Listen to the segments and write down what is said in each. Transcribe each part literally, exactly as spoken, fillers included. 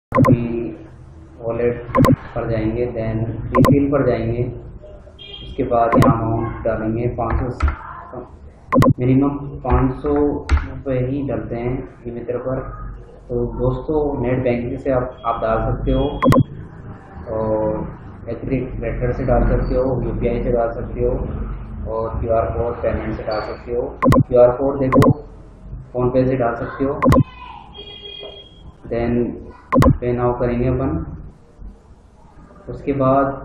अभी वॉलेट पर जाएंगे, देन रिफिल पर जाएंगे। उसके बाद यहाँ अमाउंट डालेंगे पाँच सौ, मिनिमम पाँच सौ रुपये ही डालते हैं ई मित्र पर। तो दोस्तों नेट बैंकिंग से आप आप डाल सकते हो और एग्रीगेटर से डाल सकते हो, यूपीआई से डाल सकते हो और क्यूआर कोड पेमेंट से डाल सकते हो। क्यूआर कोड देखो फ़ोन पे से डाल सकते हो। देन पे नाउ करेंगे अपन। उसके बाद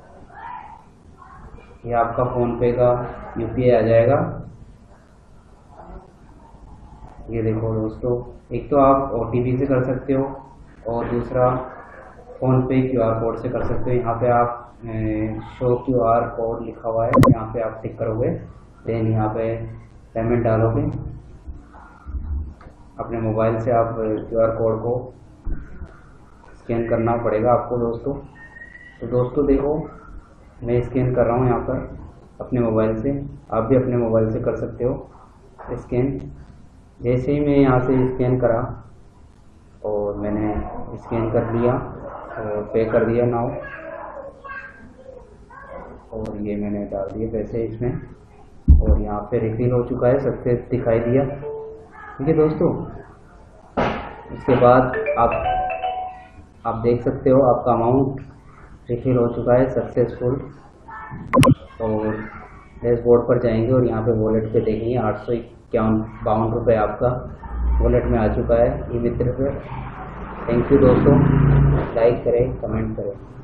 ये आपका फ़ोन पे का यूपीआई आ जाएगा। ये देखो दोस्तों, एक तो आप ओटीपी से कर सकते हो और दूसरा फ़ोन पे क्यूआर कोड से कर सकते हो। यहाँ पे आप शो क्यूआर कोड लिखा हुआ है, यहाँ पे आप टिक करोगे, देन यहाँ पे पेमेंट डालोगे। अपने मोबाइल से आप क्यूआर कोड को स्कैन करना पड़ेगा आपको दोस्तों। तो दोस्तों देखो मैं स्कैन कर रहा हूँ यहाँ पर अपने मोबाइल से, आप भी अपने मोबाइल से कर सकते हो स्कैन। जैसे ही मैं यहाँ से स्कैन करा और मैंने स्कैन कर लिया और पे कर दिया नाउ, और ये मैंने डाल दिए पैसे इसमें और यहाँ पे रिफिल हो चुका है, सक्सेस दिखाई दिया। ठीक है दोस्तों, इसके बाद आप आप देख सकते हो आपका अमाउंट रिफिल हो चुका है सक्सेसफुल। और डैशबोर्ड पर जाएंगे और यहाँ पे वॉलेट पे देखेंगे आठ सौ इक्यावन बावन रुपये आपका वॉलेट में आ चुका है ई मित्र पे। थैंक यू दोस्तों, लाइक करें, कमेंट करें।